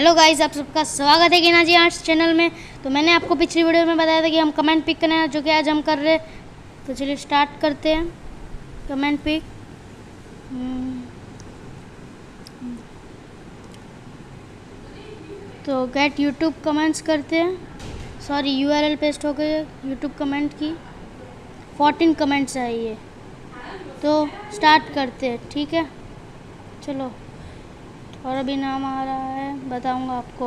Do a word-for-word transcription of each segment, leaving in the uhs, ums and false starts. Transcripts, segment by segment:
Hello guys, आप सबका स्वागत है गेनाजी आर्ट्स चैनल में। तो मैंने आपको पिछली वीडियो में बताया था कि हम कमेंट पिक करना है, जो कि आज हम कर रहे हैं। तो चलिए स्टार्ट करते हैं कमेंट पिक। तो गेट यूट्यूब कमेंट्स करते हैं। सॉरी, यूआरएल पेस्ट हो गई यूट्यूब कमेंट की। फोर्टीन कमेंट्स है ये। तो स्टार्ट करते हैं, ठीक है। चलो, और अभी नाम आ रहा है, बताऊंगा आपको।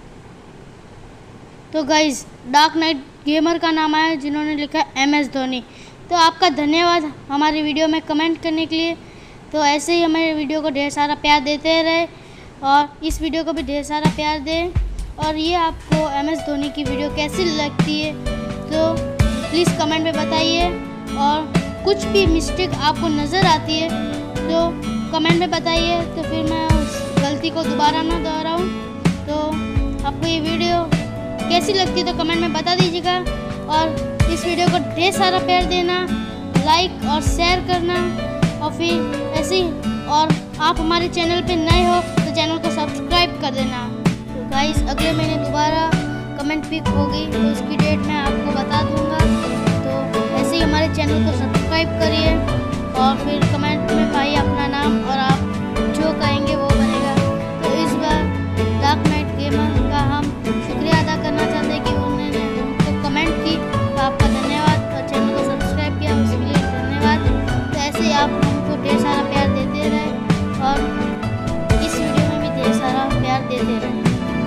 तो गाइज, डार्क नाइट गेमर का नाम आया, जिन्होंने लिखा एम एस धोनी। तो आपका धन्यवाद हमारी वीडियो में कमेंट करने के लिए। तो ऐसे ही हमारे वीडियो को ढेर सारा प्यार देते रहे और इस वीडियो को भी ढेर सारा प्यार दें। और ये आपको एम एस धोनी की वीडियो कैसी लगती है तो प्लीज़ कमेंट में बताइए। और कुछ भी मिस्टेक आपको नज़र आती है तो कमेंट में बताइए, तो फिर मैं उस गलती को दोबारा ना दोहराऊं। तो आपको ये वीडियो कैसी लगती है तो कमेंट में बता दीजिएगा। और इस वीडियो को ढेर सारा प्यार देना, लाइक और शेयर करना। और फिर ऐसे ही, और आप हमारे चैनल पे नए हो तो चैनल को सब्सक्राइब कर देना। तो गाइस, अगले महीने दोबारा कमेंट पिक होगी, तो उसकी डेट मैं आपको बता दूंगा। तो ऐसे ही हमारे चैनल को सब्सक्राइब करिए और फिर कमेंट में पाइए अपना नाम, और आप जो कहेंगे वो बनेगा। तो इस बार डार्क नाइट गेमर का हम शुक्रिया अदा करना चाहते हैं कि उन्होंने हमको कमेंट की। तो आपका धन्यवाद, और चैनल को सब्सक्राइब किया उसके लिए धन्यवाद। तो ऐसे ही आप हमको ढेर सारा प्यार देते रहे और इस वीडियो में भी ढेर सारा प्यार देते रहे।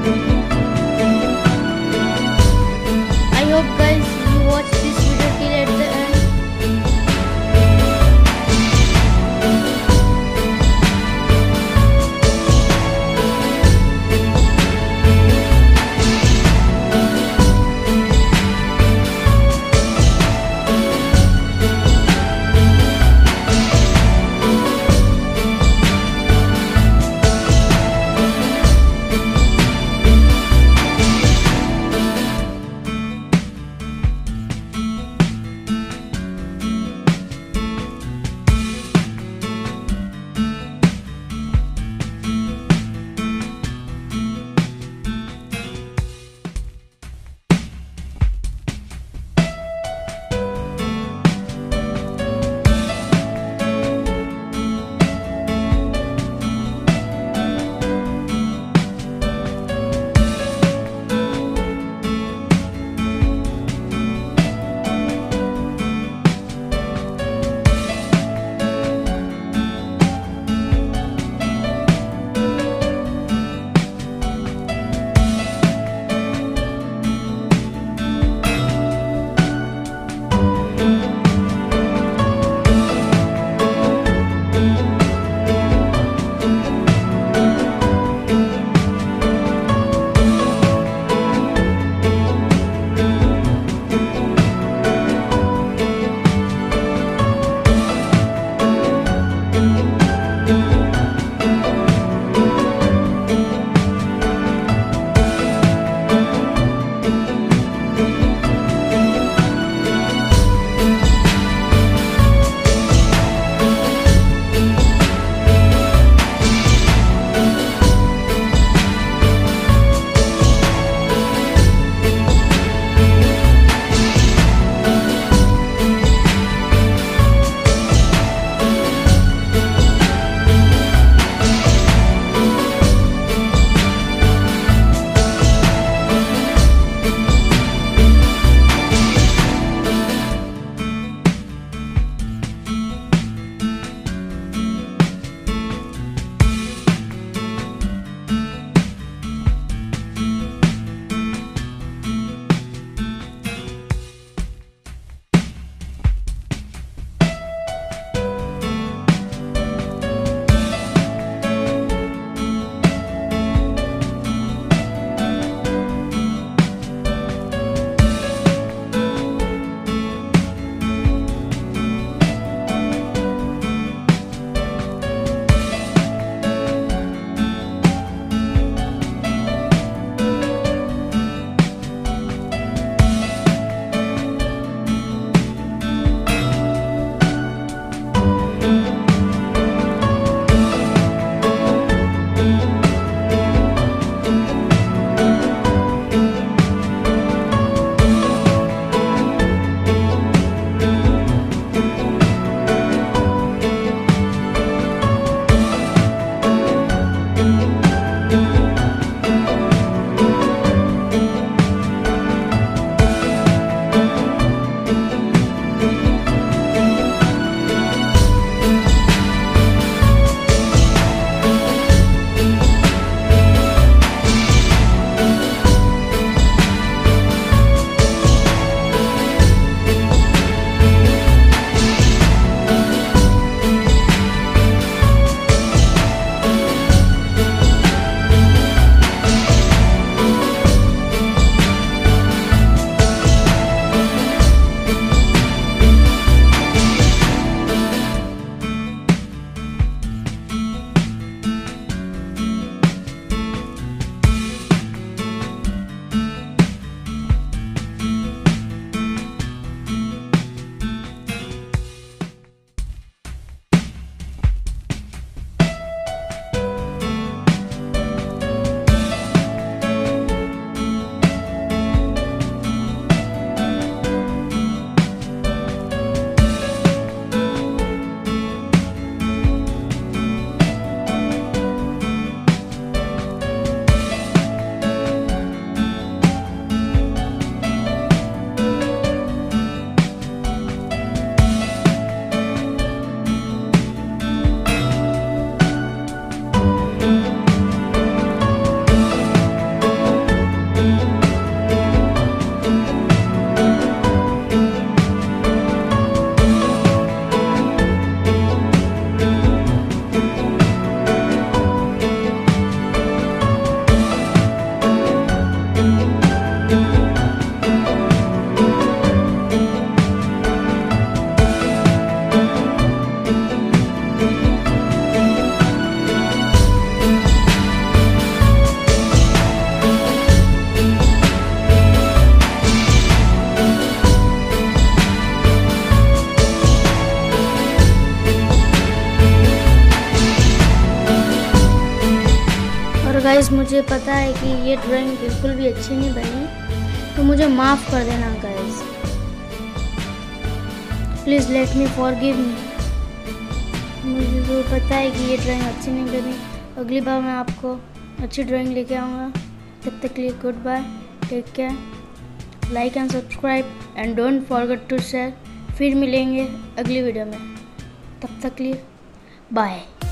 I hope guys you watch this video till at the end. Guys मुझे पता है कि ये ड्राइंग बिल्कुल भी अच्छी नहीं बनी, तो मुझे माफ़ कर देना guys. Please let me forgive me. मुझे तो पता है कि ये ड्राइंग अच्छी नहीं बनी, अगली बार मैं आपको अच्छी ड्राइंग लेके आऊँगा। तब तक के लिए goodbye, take care, like and subscribe and don't forget to share. फिर मिलेंगे अगली वीडियो में, तब तक के लिए बाय।